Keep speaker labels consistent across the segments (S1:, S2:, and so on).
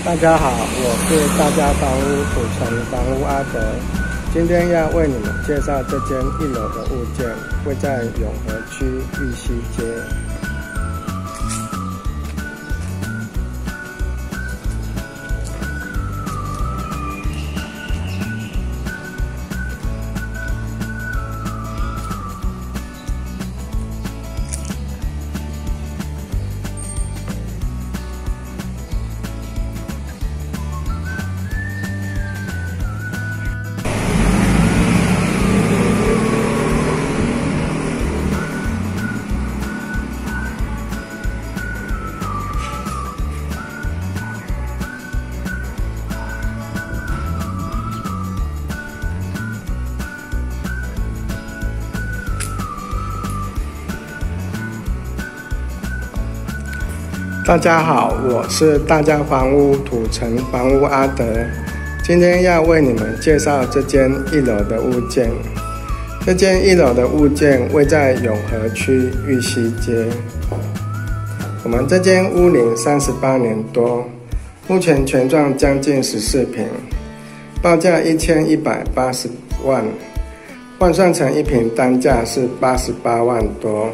S1: 大家好，我是大家房屋土城房屋阿德，今天要为你们介绍这间1楼的物件，位在永和区玉溪街。大家好，我是大家房屋土城房屋阿德，今天要为你们介绍这间1楼的物件。这间1楼的物件位在永和区玉溪街。我们这间屋龄38年多，目前全幢将近14坪，报价1180万，换算成1坪单价是88万多。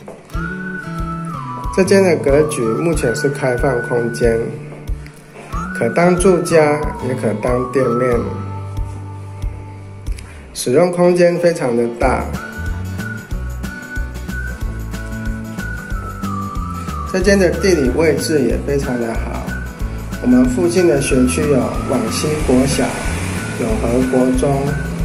S1: 这间的格局目前是开放空间，可当住家也可当店面，使用空间非常的大。这间的地理位置也非常的好，我们附近的学区有往西国小、永和国中，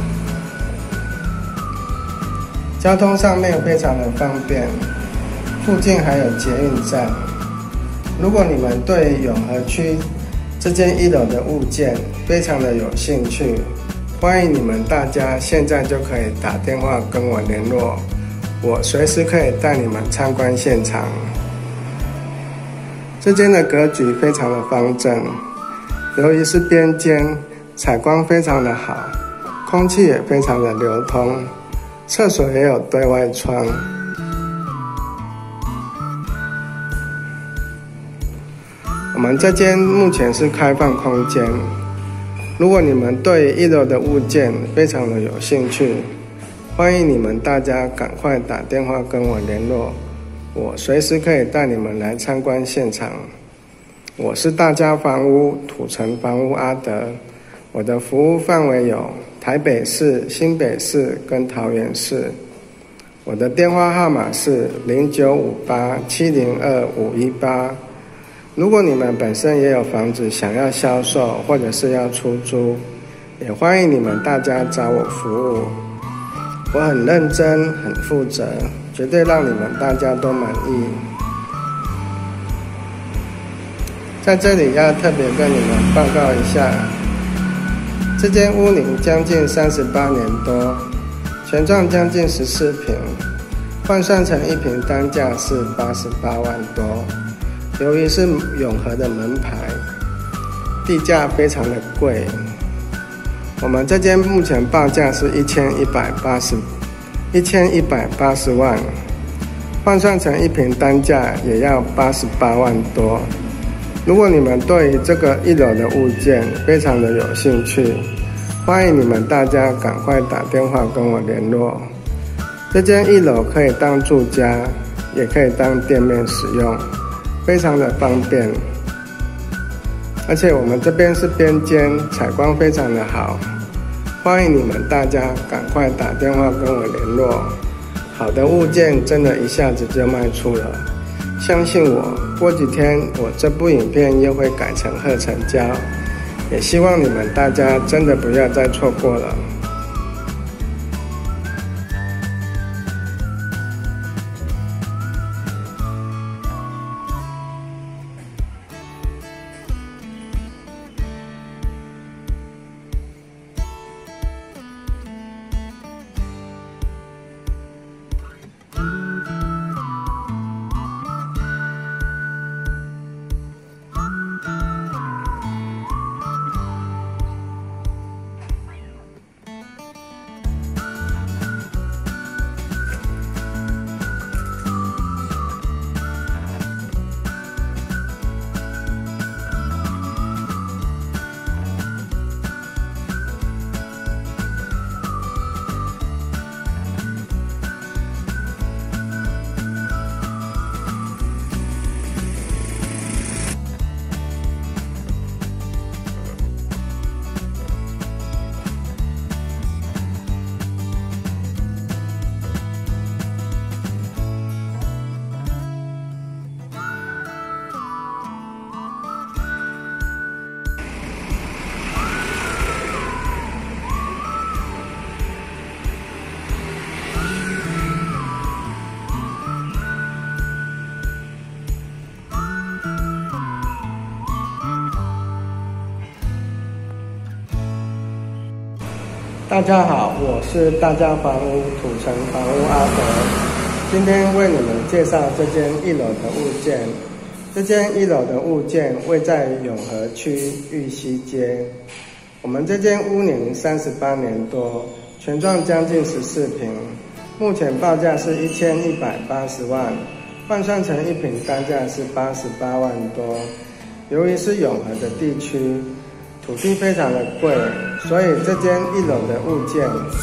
S1: 交通上面非常的方便。附近还有捷运站。如果你们对永和区这间1楼的物件非常的有兴趣，欢迎你们大家现在就可以打电话跟我联络，我随时可以带你们参观现场。这间的格局非常的方正，由于是边间，采光非常的好，空气也非常的流通，厕所也有对外窗。我们这间目前是开放空间，如果你们对1楼的物件非常的有兴趣，欢迎你们大家赶快打电话跟我联络，我随时可以带你们来参观现场。我是大家房屋土城房屋阿德，我的服务范围有台北市、新北市跟桃园市。我的电话号码是0958702518。如果你们本身也有房子想要销售或者是要出租，也欢迎你们大家找我服务。我很认真很负责，绝对让你们大家都满意。在这里要特别跟你们报告一下，这间屋龄将近38年多，全幢将近14坪，换算成1坪单价是88万多。由于是永和的门牌，地价非常的贵。我们这间目前报价是1180万，换算成1坪单价也要88万多。如果你们对于这个1楼的物件非常的有兴趣，欢迎你们大家赶快打电话跟我联络。这间1楼可以当住家，也可以当店面使用，非常的方便，而且我们这边是边间，采光非常的好，欢迎你们大家赶快打电话跟我联络。好的物件真的一下子就卖出了，相信我，过几天我这部影片又会改成贺成交，也希望你们大家真的不要再错过了。 大家好，我是大家房屋土城房屋阿德，今天为你们介绍这间1楼的物件。这间1楼的物件位在永和区玉溪街。我们这间屋龄38年多，全幢将近14坪，目前报价是1180万，换算成1坪单价是88万多。由于是永和的地区，土地非常的贵，所以这间1楼的物件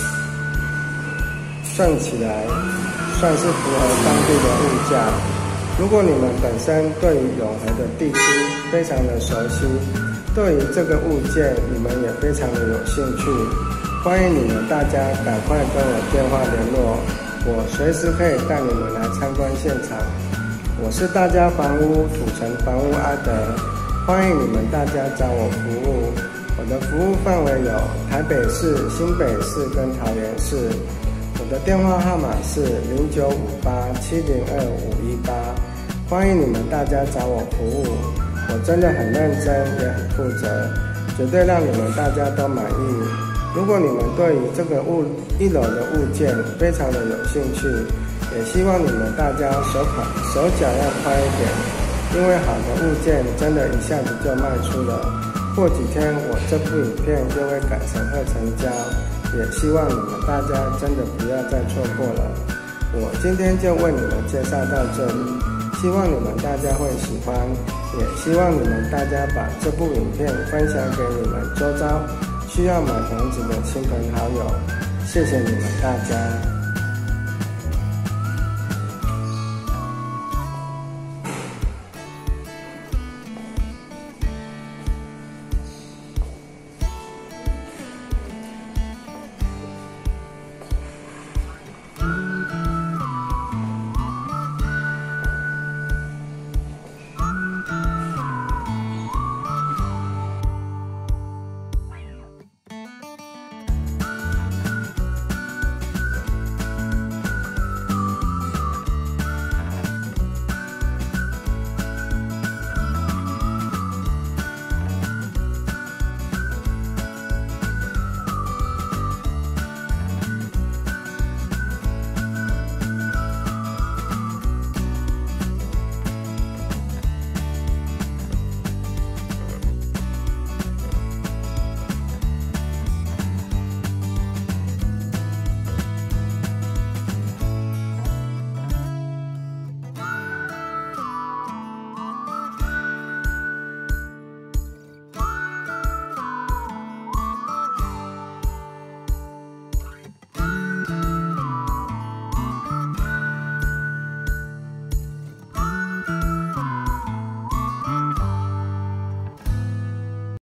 S1: 算起来算是符合当地的物价。如果你们本身对于永和的地区非常的熟悉，对于这个物件你们也非常的有兴趣，欢迎你们大家赶快跟我电话联络，我随时可以带你们来参观现场。我是大家房屋土城房屋阿德，欢迎你们大家找我服务。我的服务范围有台北市、新北市跟桃园市。我的电话号码是0958702518，欢迎你们大家找我服务。我真的很认真也很负责，绝对让你们大家都满意。如果你们对于这个1楼的物件非常的有兴趣，也希望你们大家手脚要快一点，因为好的物件真的一下子就卖出了，过几天我这部影片就会改成会成交，也希望你们大家真的不要再错过了。我今天就为你们介绍到这里，希望你们大家会喜欢，也希望你们大家把这部影片分享给你们周遭需要买房子的亲朋好友，谢谢你们大家。